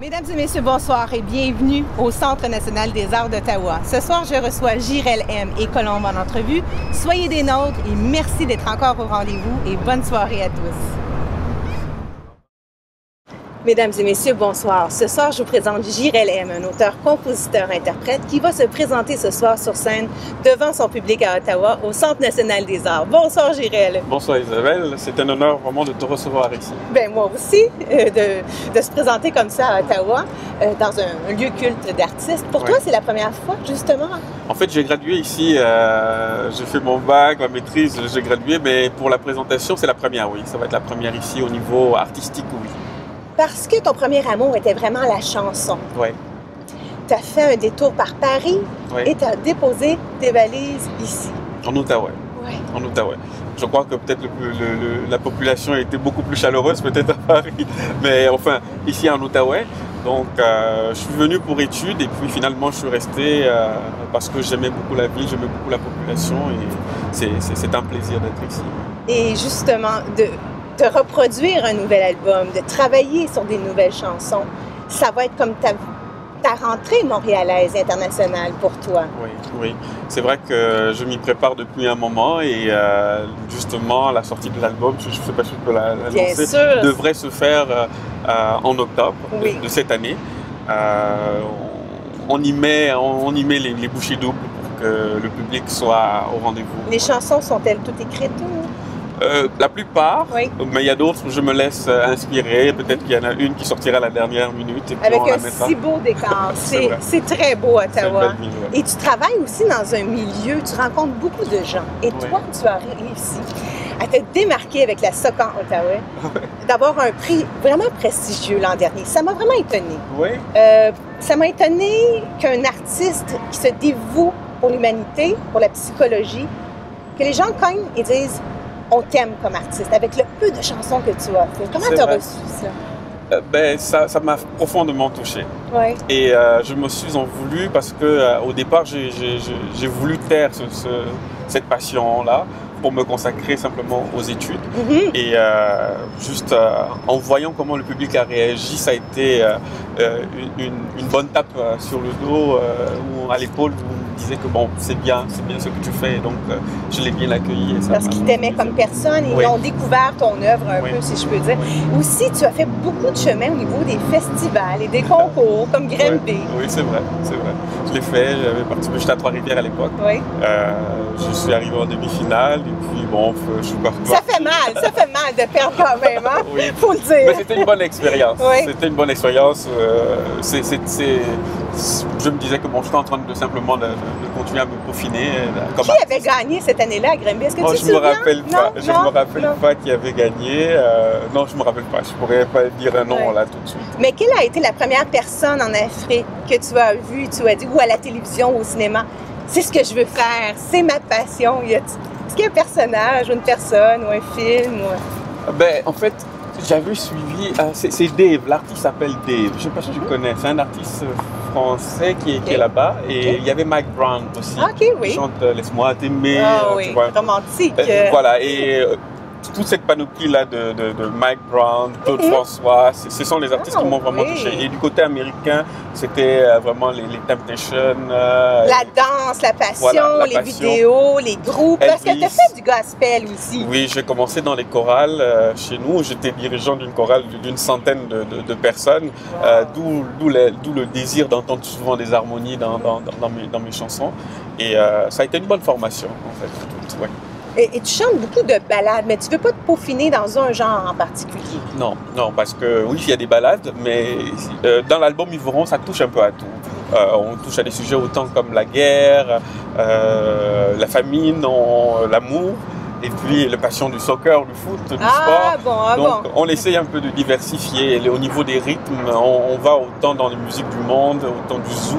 Mesdames et messieurs, bonsoir et bienvenue au Centre national des arts d'Ottawa. Ce soir, je reçois Jirel M et Colombe en entrevue. Soyez des nôtres et merci d'être encore au rendez-vous et bonne soirée à tous. Mesdames et messieurs, bonsoir. Ce soir, je vous présente Jirel M, un auteur, compositeur, interprète qui va se présenter ce soir sur scène devant son public à Ottawa au Centre national des arts. Bonsoir Jirel. Bonsoir Isabelle, c'est un honneur vraiment de te recevoir ici. Ben moi aussi, de se présenter comme ça à Ottawa, dans un lieu culte d'artistes. Pour toi, c'est la première fois, justement? En fait, j'ai gradué ici, j'ai fait mon bac, ma maîtrise, j'ai gradué, mais pour la présentation, c'est la première, oui. Ça va être la première ici au niveau artistique, oui. Parce que ton premier amour était vraiment la chanson. Oui. Tu as fait un détour par Paris et tu as déposé tes valises ici. En Outaouais. Oui. En Outaouais. Je crois que peut-être la population était beaucoup plus chaleureuse peut-être à Paris, mais enfin, ici en Outaouais. Donc, je suis venu pour études et puis finalement, je suis resté parce que j'aimais beaucoup la ville, j'aimais beaucoup la population et c'est un plaisir d'être ici. Et justement, de reproduire un nouvel album, de travailler sur des nouvelles chansons, ça va être comme ta rentrée montréalaise internationale pour toi. Oui, oui. C'est vrai que je m'y prépare depuis un moment et justement la sortie de l'album, je ne sais pas si je peux l'annoncer, devrait se faire en octobre de cette année. On y met les bouchées doubles pour que le public soit au rendez-vous. Les chansons sont-elles toutes écrites? La plupart, mais il y a d'autres où je me laisse inspirer. Peut-être qu'il y en a une qui sortira à la dernière minute. Et puis avec on la un si beau décor. C'est très beau, Ottawa. Ville, Et tu travailles aussi dans un milieu, tu rencontres beaucoup de gens. Et toi, tu as réussi à te démarquer avec la Socan Ottawa, d'avoir un prix vraiment prestigieux l'an dernier. Ça m'a vraiment étonnée. Oui. Ça m'a étonnée qu'un artiste qui se dévoue pour l'humanité, pour la psychologie, que les gens cognent et disent on t'aime comme artiste, avec le peu de chansons que tu as fait. Comment tu as reçu ça? Ça m'a profondément touché. Ouais. Et je me suis en voulu parce que au départ, j'ai voulu taire cette passion-là pour me consacrer simplement aux études. Et juste en voyant comment le public a réagi, ça a été une bonne tape sur le dos ou à l'épaule. Disait que bon, c'est bien ce que tu fais, donc je l'ai bien accueilli. Parce qu'ils t'aimaient comme personne, ils ont découvert ton œuvre un peu, si je peux dire. Aussi, tu as fait beaucoup de chemin au niveau des festivals et des concours, comme Grimby. Oui, c'est vrai. Je l'ai fait, j'avais participé, j'étais à Trois-Rivières à l'époque. Je suis arrivé en demi-finale, et puis bon, je suis parti. Ça fait mal de perdre quand même, hein? Faut le dire. Mais c'était une bonne expérience. C'était une bonne expérience. Je me disais que bon, j'étais en train de simplement de continuer à me peaufiner. Comme qui avait gagné cette année-là à Grimby? Est-ce que tu te souviens? Je me rappelle pas qui avait gagné. Non, je me rappelle pas. Je pourrais pas dire un nom là tout de suite. Mais quelle a été la première personne en Afrique que tu as vue, tu as dit, ou à la télévision ou au cinéma? C'est ce que je veux faire, c'est ma passion. Est-ce qu'il y a un personnage, ou une personne, ou un film? Ben, en fait, j'avais suivi, c'est Dave, l'artiste s'appelle Dave, je sais pas si tu connais, c'est un artiste français qui est là-bas, et il y avait Mike Brown aussi, qui chante Laisse-moi t'aimer, tu vois. Romantique. Voilà, et toute cette panoplie-là de Mike Brown, Claude François, ce sont les artistes qui m'ont vraiment touché. Et du côté américain, c'était vraiment les Temptations. La danse, la passion, les vidéos, les groupes. Parce que tu as fait du gospel aussi. Oui, j'ai commencé dans les chorales chez nous. J'étais dirigeant d'une chorale d'une centaine de personnes, d'où le désir d'entendre souvent des harmonies dans mes chansons. Et ça a été une bonne formation, en fait. Et tu chantes beaucoup de ballades, mais tu ne veux pas te peaufiner dans un genre en particulier? Non, parce que oui, il y a des ballades, mais dans l'album Yveron, ça touche un peu à tout. On touche à des sujets autant comme la guerre, la famine, l'amour, et puis la passion du soccer, du foot, du sport. Donc on essaye un peu de diversifier. Et au niveau des rythmes, on va autant dans les musiques du monde, autant du zouk,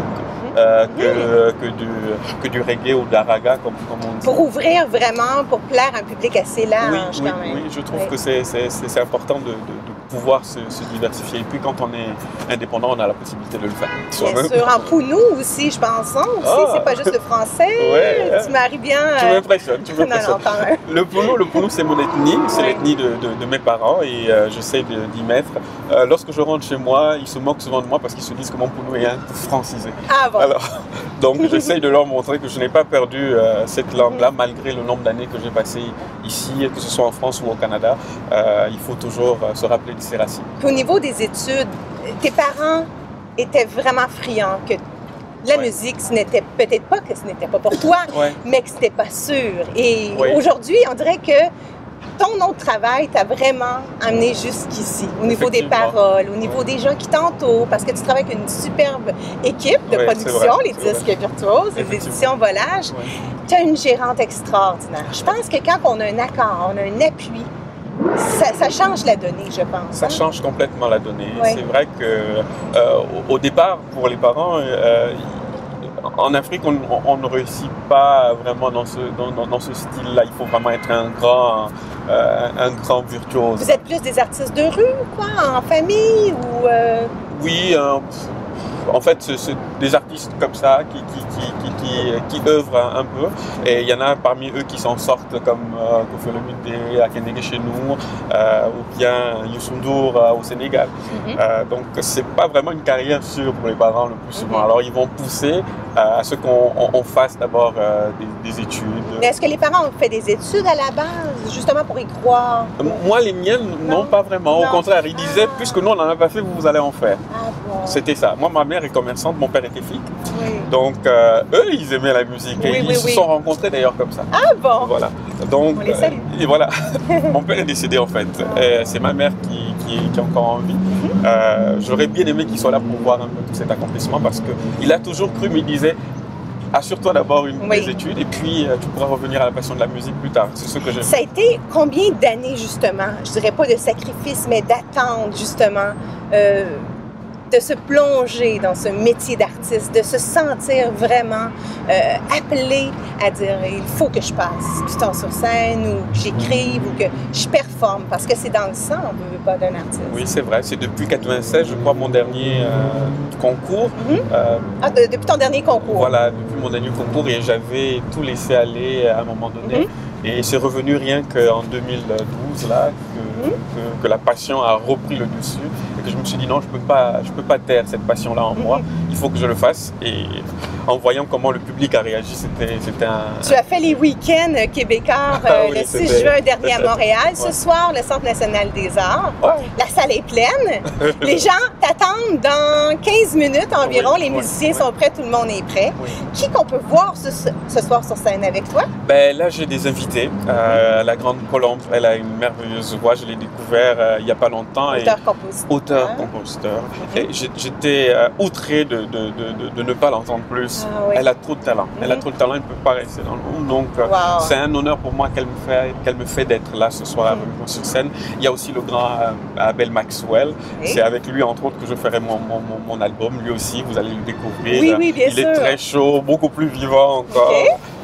que du reggae ou de la raga, comme on dit. Pour ouvrir vraiment, pour plaire à un public assez large quand même. Oui, je trouve que c'est important de pouvoir se diversifier. Et puis quand on est indépendant, on a la possibilité de le faire Bien sûr, en pounou aussi, je pense. Hein, aussi, c'est pas juste le français. Ouais, tu maries bien. Tu m'impressionnes. Non, quand même. Le pounou, c'est mon ethnie, c'est l'ethnie de mes parents et j'essaie d'y mettre. Lorsque je rentre chez moi, ils se moquent souvent de moi parce qu'ils se disent que mon pounou est un peu francisé. Ah bon. Alors, donc j'essaie de leur montrer que je n'ai pas perdu cette langue-là malgré le nombre d'années que j'ai passé ici, que ce soit en France ou au Canada. Il faut toujours se rappeler de ses racines. Puis au niveau des études, tes parents étaient vraiment friands que la musique, ce n'était peut-être pas que ce n'était pas pour toi, mais que c'était pas sûr. Et aujourd'hui, on dirait que ton autre travail t'a vraiment amené jusqu'ici, au niveau des paroles, au niveau des gens qui t'entourent, parce que tu travailles avec une superbe équipe de production, les disques virtuoses, les éditions Volage. Tu as une gérante extraordinaire. Je pense que quand on a un accord, on a un appui, ça change la donnée, je pense. Ça change complètement la donnée. C'est vrai qu'au départ, pour les parents, en Afrique, on ne réussit pas vraiment dans ce style-là. Il faut vraiment être un grand virtuose. Vous êtes plus des artistes de rue, quoi, en famille ou Oui, en fait, c'est des artistes comme ça qui œuvrent un peu. Et il y en a parmi eux qui s'en sortent, comme Koffi Olomide à Kenégué chez nous, ou bien Youssou N'Dour au Sénégal. Donc, c'est pas vraiment une carrière sûre pour les parents le plus souvent. Alors, ils vont pousser à ce qu'on fasse d'abord des études. Mais est-ce que les parents ont fait des études à la base, justement pour y croire? Moi, les miennes, non, pas vraiment. Au contraire, ils disaient, puisque nous, on n'en a pas fait, vous allez en faire. Ah bon. C'était ça. Moi, ma mère est commerçante, mon père était flic. Donc, eux, ils aimaient la musique. Et ils se sont rencontrés d'ailleurs comme ça. Ah bon? Voilà. Donc, on les salue. Et voilà. Mon père est décédé en fait. C'est ma mère qui est encore en vie. J'aurais bien aimé qu'il soit là pour voir un peu tout cet accomplissement parce qu'il a toujours cru, mais il disait, assure-toi d'abord des études et puis tu pourras revenir à la passion de la musique plus tard. C'est ce que j'aime. Ça a été combien d'années justement, je dirais pas de sacrifice, mais d'attente justement, de se plonger dans ce métier d'artiste, de se sentir vraiment appelé à dire il faut que je passe du temps sur scène ou que j'écrive ou que je performe parce que c'est dans le sang, on ne veut pas d'un artiste. Oui, c'est vrai. C'est depuis 96, je crois, mon dernier concours. Depuis ton dernier concours. Voilà, depuis mon dernier concours et j'avais tout laissé aller à un moment donné. Et c'est revenu rien qu'en 2012 là que la passion a repris le dessus et que je me suis dit non, je peux pas taire cette passion là en moi. Il faut que je le fasse et en voyant comment le public a réagi, c'était un... Tu as fait les week-ends québécois le 6 juin dernier à Montréal. Ce soir, le Centre national des arts. La salle est pleine. Les gens t'attendent dans 15 minutes environ. Les musiciens sont prêts, tout le monde est prêt. Qui qu'on peut voir ce soir sur scène avec toi? Ben, là, j'ai des invités. La grande Colombe, elle a une merveilleuse voix. Je l'ai découvert il n'y a pas longtemps. Auteur-compositeur. Et j'étais outré de ne pas l'entendre plus. Elle a trop de talent. Elle a trop de talent, elle ne peut pas rester dans le monde. Donc, c'est un honneur pour moi qu'elle me fait d'être là ce soir avec moi sur scène. Il y a aussi le grand Abel Maxwell. C'est avec lui, entre autres, que je ferai mon album. Lui aussi, vous allez le découvrir. Oui, bien sûr. Il est très chaud, beaucoup plus vivant encore.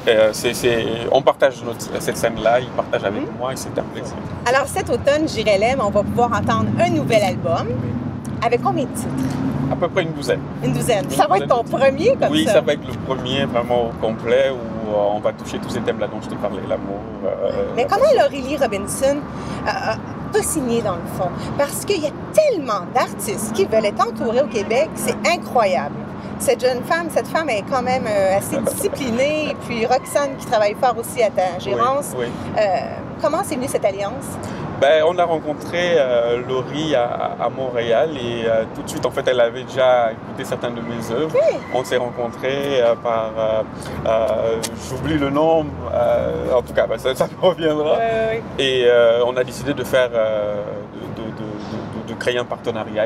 On partage cette scène-là, il partage avec moi et c'est un plaisir. Alors cet automne, J'irai l'aime, on va pouvoir entendre un nouvel album. Avec combien de titres? À peu près une douzaine. Une douzaine. Ça va être ton premier comme ça? Oui, ça va être le premier vraiment au complet où on va toucher tous ces thèmes-là dont je te parlais, l'amour. Mais comment Laurelie Robinson t'a signé dans le fond? Parce qu'il y a tellement d'artistes qui veulent être entourés au Québec, c'est incroyable. Cette jeune femme, cette femme est quand même assez disciplinée. Et puis Roxane qui travaille fort aussi à ta gérance. Comment c'est venu cette alliance? Ben, on a rencontré Laurie à Montréal et tout de suite, en fait, elle avait déjà écouté certaines de mes œuvres. On s'est rencontrés par... j'oublie le nom, en tout cas, ben, ça me reviendra. Et on a décidé de faire... de créer un partenariat et de commencer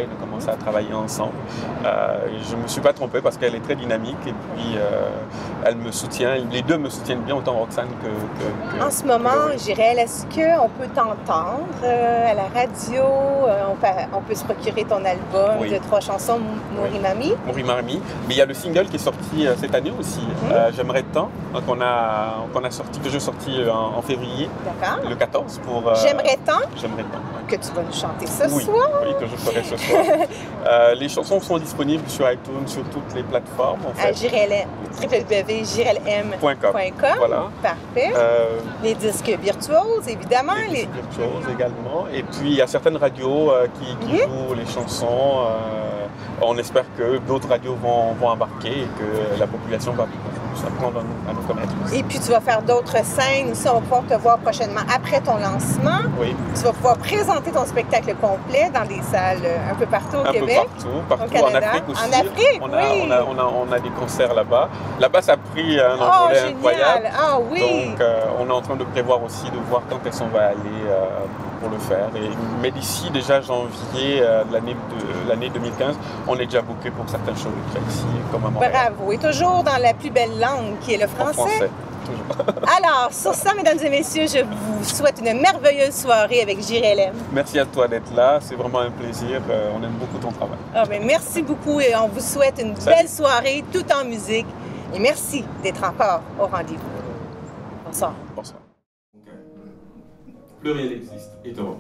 commencé à travailler ensemble. Je ne me suis pas trompé parce qu'elle est très dynamique et puis elle me soutient. Les deux me soutiennent bien, autant Roxane que en ce moment, Jirel, est-ce qu'on peut t'entendre à la radio? On peut se procurer ton album de 3 chansons, Mourimami. Mourimami. Mais il y a le single qui est sorti cette année aussi, J'aimerais tant, qu'on a sorti, que j'ai sorti en février, le 14 pour... J'aimerais tant? J'aimerais tant. Que tu vas nous chanter ce soir? Oui, que je ferai ce soir. Les chansons sont disponibles sur iTunes, sur toutes les plateformes. En fait. À www.jirelm.com. Voilà. Parfait. Les disques virtuoses, évidemment. Les disques virtuoses également. Et puis, il y a certaines radios qui jouent les chansons. On espère que d'autres radios vont embarquer et que la population va s'apprendre à nous connaître. Et puis, tu vas faire d'autres scènes aussi. On va pouvoir te voir prochainement après ton lancement. Oui. Tu vas pouvoir présenter ton spectacle complet dans des salles un peu partout au Québec. Partout. Au Canada. En Afrique aussi. En Afrique, on a des concerts là-bas. Là-bas, ça a pris un envolé incroyable. Ah oui! Donc, on est en train de prévoir aussi de voir quand est-ce qu'on va aller pour le faire. Mais d'ici déjà janvier de l'année 2015, on est déjà booké pour certaines choses ici, comme à Montréal. Bravo! Et toujours dans la plus belle langue qui est le français. En français. Toujours. Alors, sur ça, mesdames et messieurs, je vous souhaite une merveilleuse soirée avec JRLM. Merci à toi d'être là. C'est vraiment un plaisir. On aime beaucoup ton travail. Merci beaucoup et on vous souhaite une belle soirée tout en musique. Et merci d'être encore au rendez-vous. Bonsoir. Bonsoir. Pluriel existe. Et toi?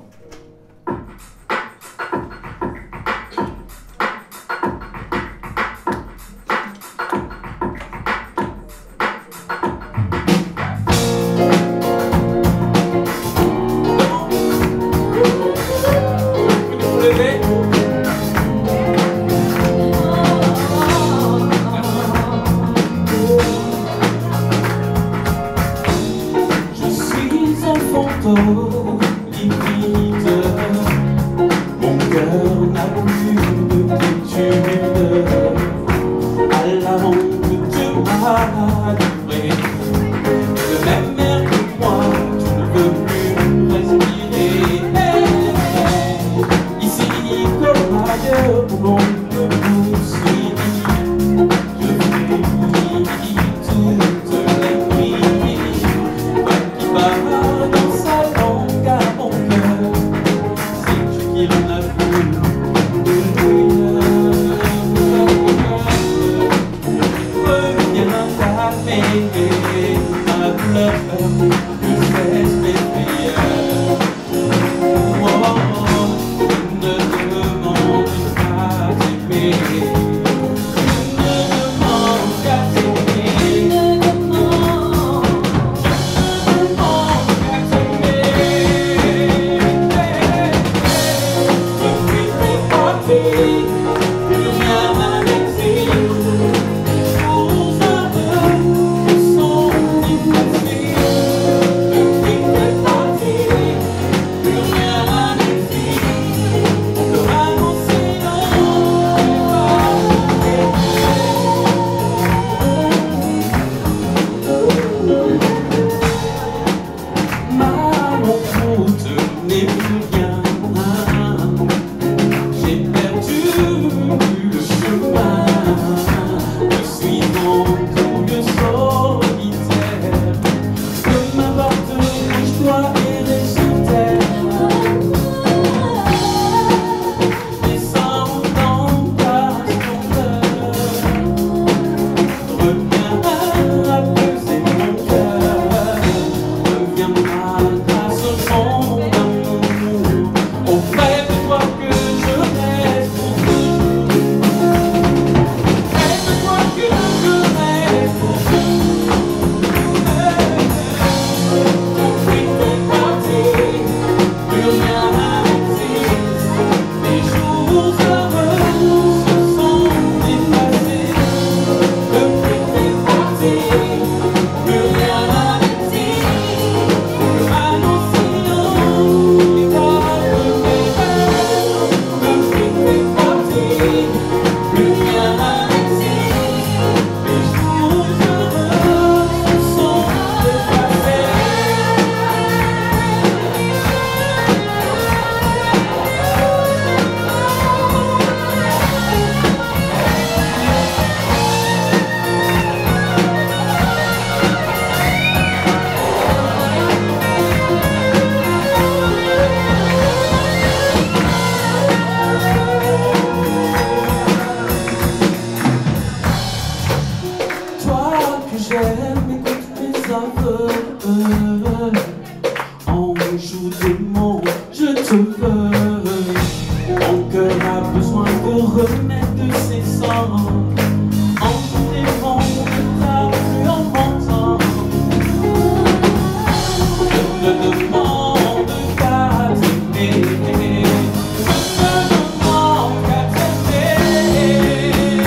incessant, en des mondes ta plus enfant. Je te demande qu'à t'aimer, je te demande qu'à t'aimer.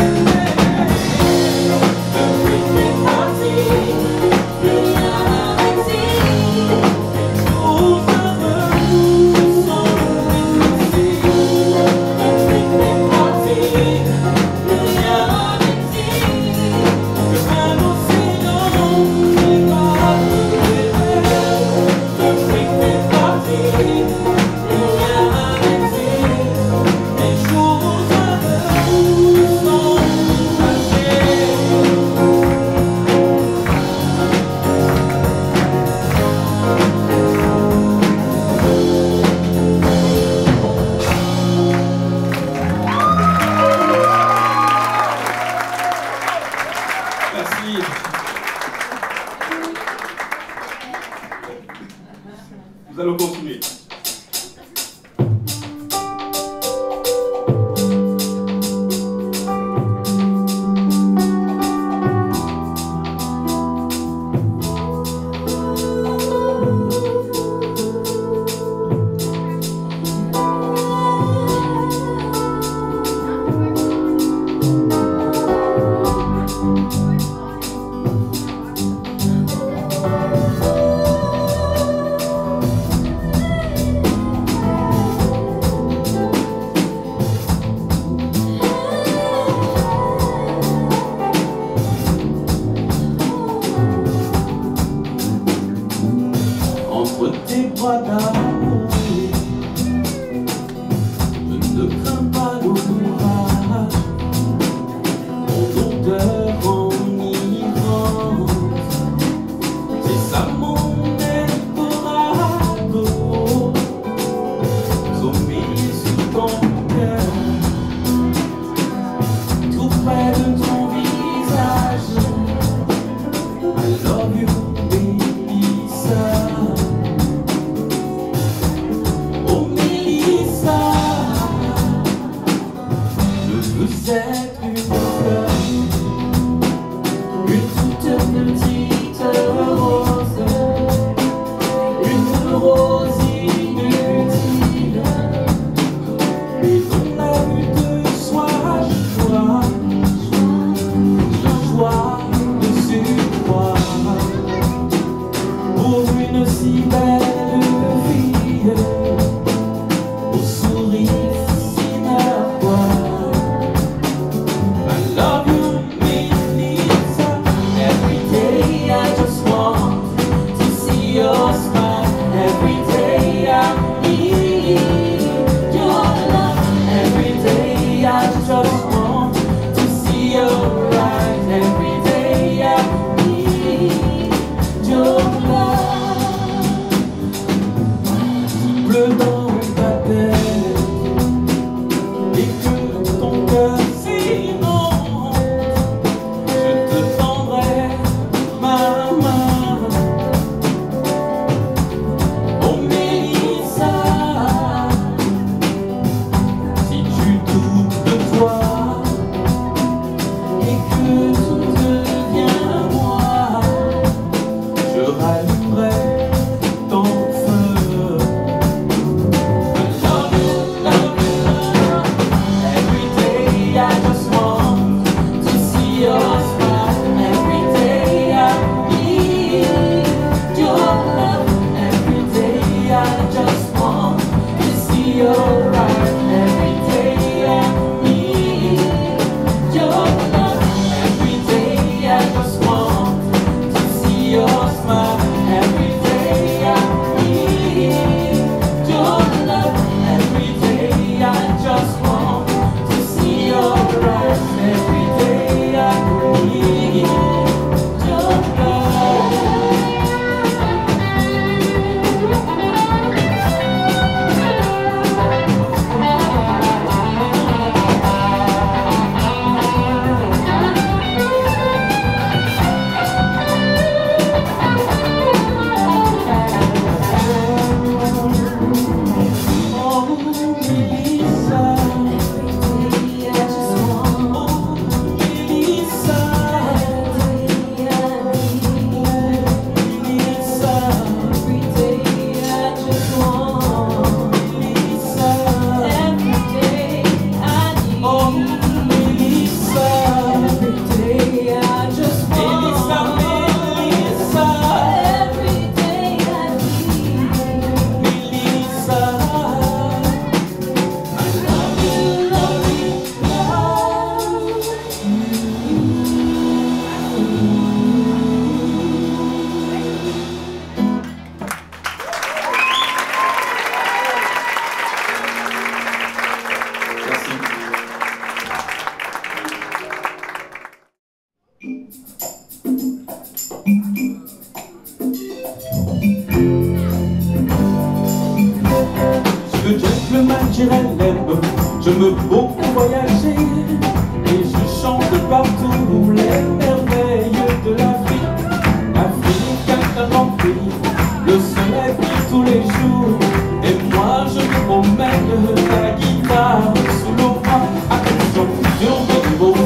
Depuis que t'es parti, plus rien n'existe. Jours heureux sont difficiles. Depuis que t'es parti, plus rien n'existe. Que un océan n'est pas privé. Depuis que t'es parti, plus rien n'existe. Les jours heureux sont passés. Merci. Nous allons continuer. Entre tes bras d'amour, je ne crains pas l'orage, ton odeur enivrante, c'est ça mon Eldorado, sommeil sur ton cœur, tout près de ton visage. I love you, Mélissa. Oh Mélissa, je veux être une fleur, une toute petite rose, une rose inutile, et dont la vue de soi joie de surcroît, pour une si belle fille, au sourire si narquois. I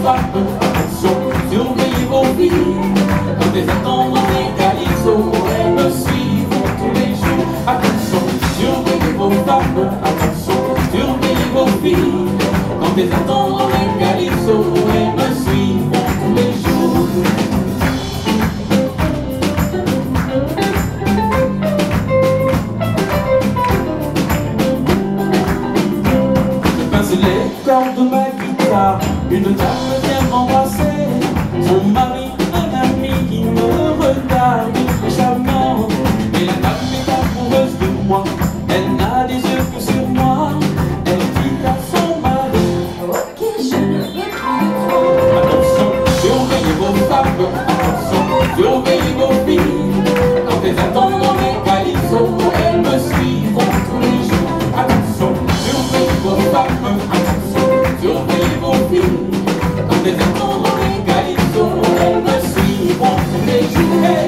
femmes, attention, surveillez vos filles. Quand elles attendent dans les calypsos, elles me suivent tous les jours. Attention, surveillez vos femmes, attention, surveillez vos filles. Quand elles attendent dans les calypsos, elles me suivent tous les jours. Les cordes de ma guitare, une dame vient m'embrasser. Son mari, un ami qui me regarde méchamment. Et la dame est amoureuse de moi, elle n'a des yeux que sur moi. Elle dit à son mari, ok, je ne veux plus trop. Attention, surveillez vos femmes, attention, surveillez vos filles. Quand elles attendent dans les calypsos, elles me suivront tous les jours. Attention, surveillez vos femmes, surveillez vos filles. Quand elles attendent dans les calypsos, elles me suivront tous les jours. Hey.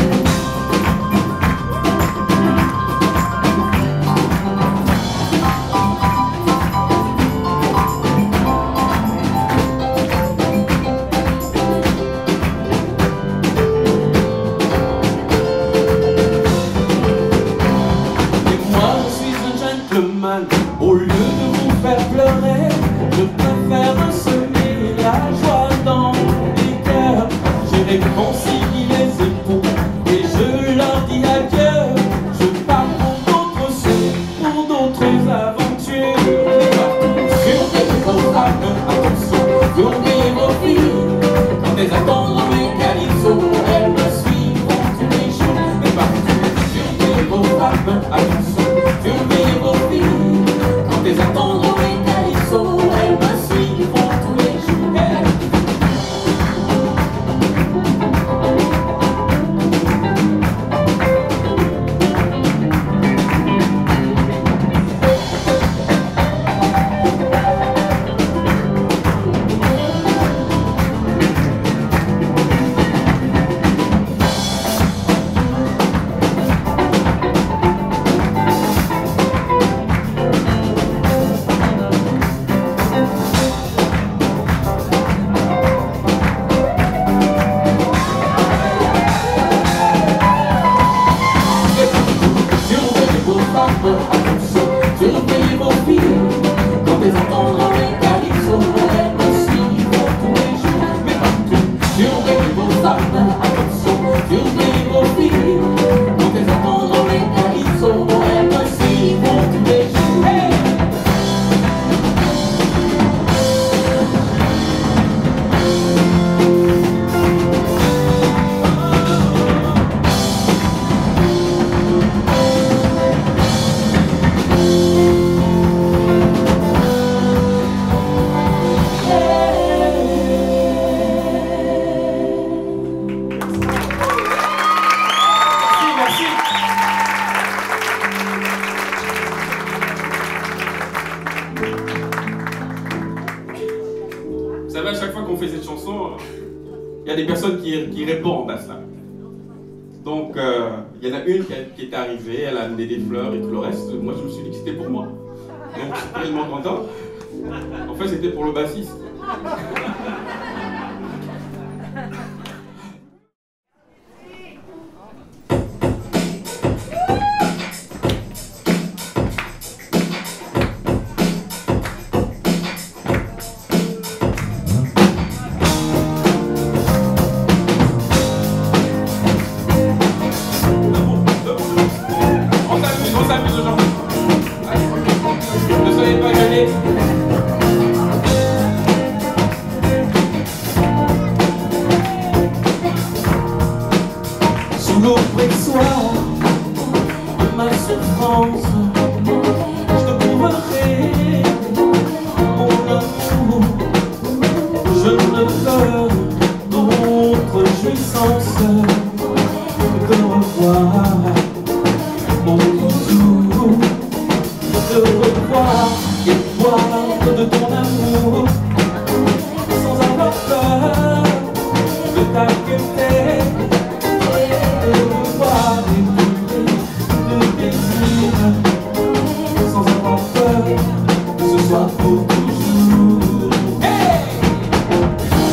Et moi je suis un gentleman. Au lieu de vous faire pleurer, je préfère semer la joie dans les cœurs. Je réconcilie les époux et je leur dis adieu. Je pars pour d'autres cieux, pour d'autres aventures. Et partout, surveillez vos femmes, attention, surveillez vos filles. Quand elles attendent dans les calypsos, elles me suivront tous les jours. Et partout, surveillez vos femmes, attention, surveillez vos filles. Quand elles attendent dans les calypsos, elles me suivront tous les jours. Hey. Attention, surveillez vos filles. Quand elles entendent dans les calypsos, elles me suivront tous les jours. Mais partout, surveillez vos femmes. Attention, surveillez vos filles. Quand elles entendent dans les calypsos, elles me suivront tous les jours. Hey. Vous savez, à chaque fois qu'on fait cette chanson, il y a des personnes qui répondent à cela. Donc, il y en a une qui est arrivée, elle a amené des fleurs et tout le reste. Moi, je me suis dit que c'était pour moi. Donc, je suis tellement content. En fait, c'était pour le bassiste. On s'amuse aujourd'hui. Ne soyez pas gênés. Sous l'oppressoir de ma souffrance, je te prouverai mon amour. Je ne veux d'autre jouissance que de revoir mon toujours, de revoir et boire de ton amour sans avoir peur de t'accepter. De revoir et brûler de plaisir sans avoir peur que ce soit pour toujours. Hey!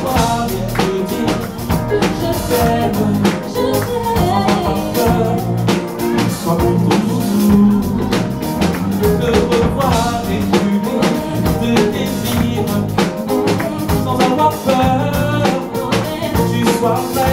revoir et te dire que je t'aime, sans avoir peur, soit pour toujours. De revoir et brûler de désir, sans avoir peur, tu sois vrai.